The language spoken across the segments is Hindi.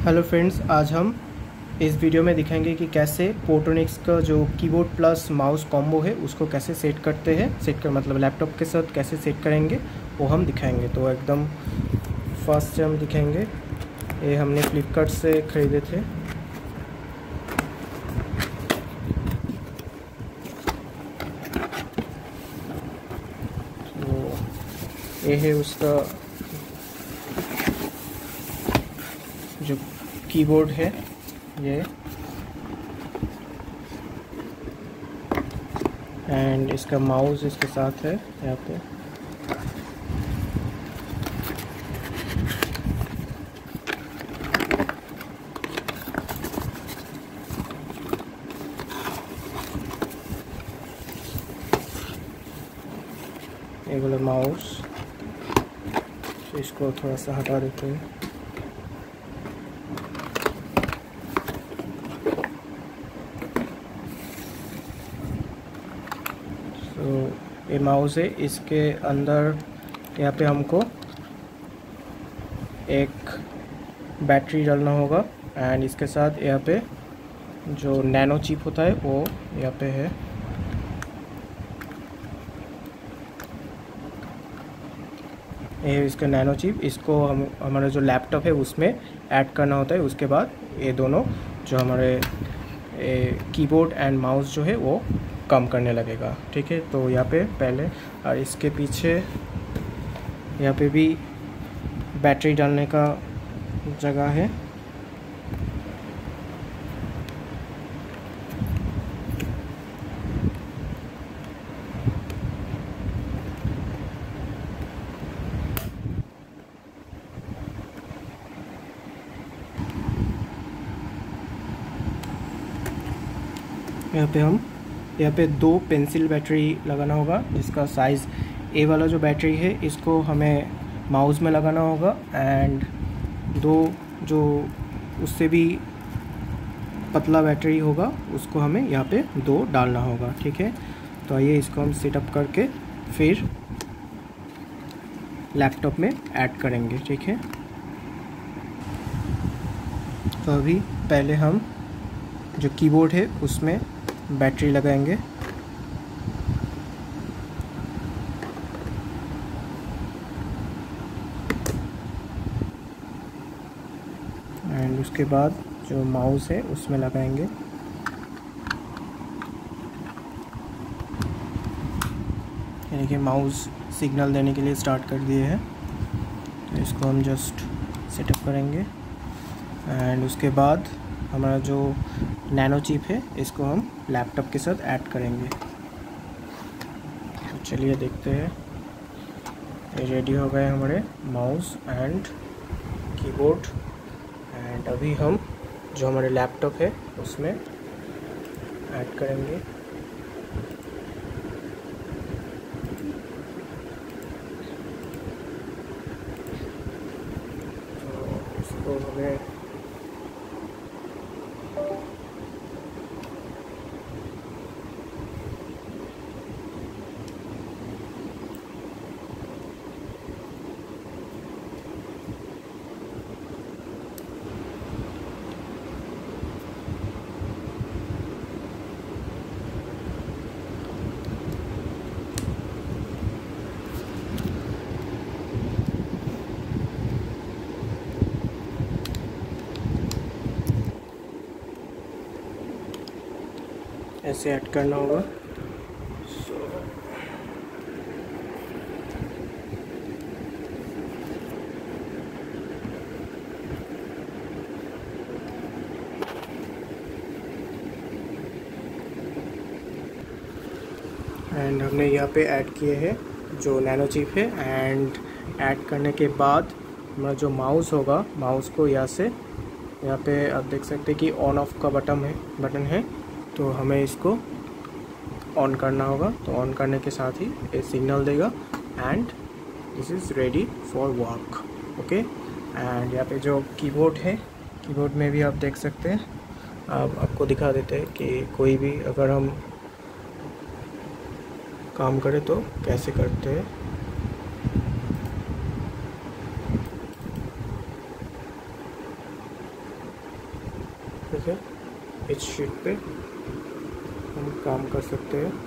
हेलो फ्रेंड्स, आज हम इस वीडियो में दिखाएंगे कि कैसे फोटोनिक्स का जो कीबोर्ड प्लस माउस कॉम्बो है उसको कैसे सेट करते हैं। सेट कर मतलब लैपटॉप के साथ कैसे सेट करेंगे वो हम दिखाएंगे। तो एकदम फर्स्ट से हम दिखाएंगे। ये हमने फ्लिपकार्ट से ख़रीदे थे। तो ये है उसका जो कीबोर्ड है, ये एंड इसका माउस इसके साथ है यहाँ पे। ये वाला माउस, तो इसको थोड़ा सा हटा देते हैं। तो ये माउस है, इसके अंदर यहाँ पे हमको एक बैटरी डालना होगा एंड इसके साथ यहाँ पे जो नैनो चिप होता है वो यहाँ पे है। ये इसका नैनो चिप, इसको हम हमारा जो लैपटॉप है उसमें ऐड करना होता है। उसके बाद ये दोनों जो हमारे कीबोर्ड एंड माउस जो है वो काम करने लगेगा। ठीक है, तो यहाँ पे पहले और इसके पीछे यहाँ पे भी बैटरी डालने का जगह है। यहाँ पे दो पेंसिल बैटरी लगाना होगा, जिसका साइज़ ए वाला जो बैटरी है इसको हमें माउस में लगाना होगा एंड दो जो उससे भी पतला बैटरी होगा उसको हमें यहाँ पे दो डालना होगा। ठीक है, तो आइए इसको हम सेटअप करके फिर लैपटॉप में ऐड करेंगे। ठीक है, तो अभी पहले हम जो कीबोर्ड है उसमें बैटरी लगाएंगे एंड उसके बाद जो माउस है उसमें लगाएंगे। यानी कि माउस सिग्नल देने के लिए स्टार्ट कर दिए हैं, तो इसको हम जस्ट सेटअप करेंगे एंड उसके बाद हमारा जो नैनो चिप है इसको हम लैपटॉप के साथ ऐड करेंगे। तो चलिए देखते हैं। ये रेडी हो गए हमारे माउस एंड कीबोर्ड एंड अभी हम जो हमारे लैपटॉप है उसमें ऐड करेंगे। तो इसको हमें ऐसे ऐड करना होगा। एंड हमने यहाँ पे ऐड किए हैं जो नैनो चिप है एंड ऐड करने के बाद हमारा जो माउस होगा, माउस को यहाँ से यहाँ पे आप देख सकते हैं कि ऑन ऑफ का बटन है, तो हमें इसको ऑन करना होगा। तो ऑन करने के साथ ही ये सिग्नल देगा and this is ready for work. Okay, and यहाँ पे जो कीबोर्ड है, कीबोर्ड में भी आप देख सकते हैं। आपको दिखा देते हैं कि कोई भी अगर हम काम करें तो कैसे करते हैं। ठीक है, इस शीट पे हम काम कर सकते हैं।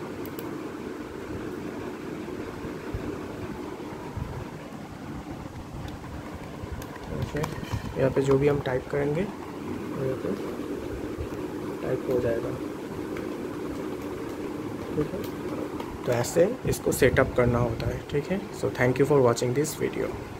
ठीक है, यहाँ पे जो भी हम टाइप करेंगे यहाँ पे टाइप हो जाएगा। ठीक है, तो ऐसे इसको सेटअप करना होता है। ठीक है, so thank you for watching this video.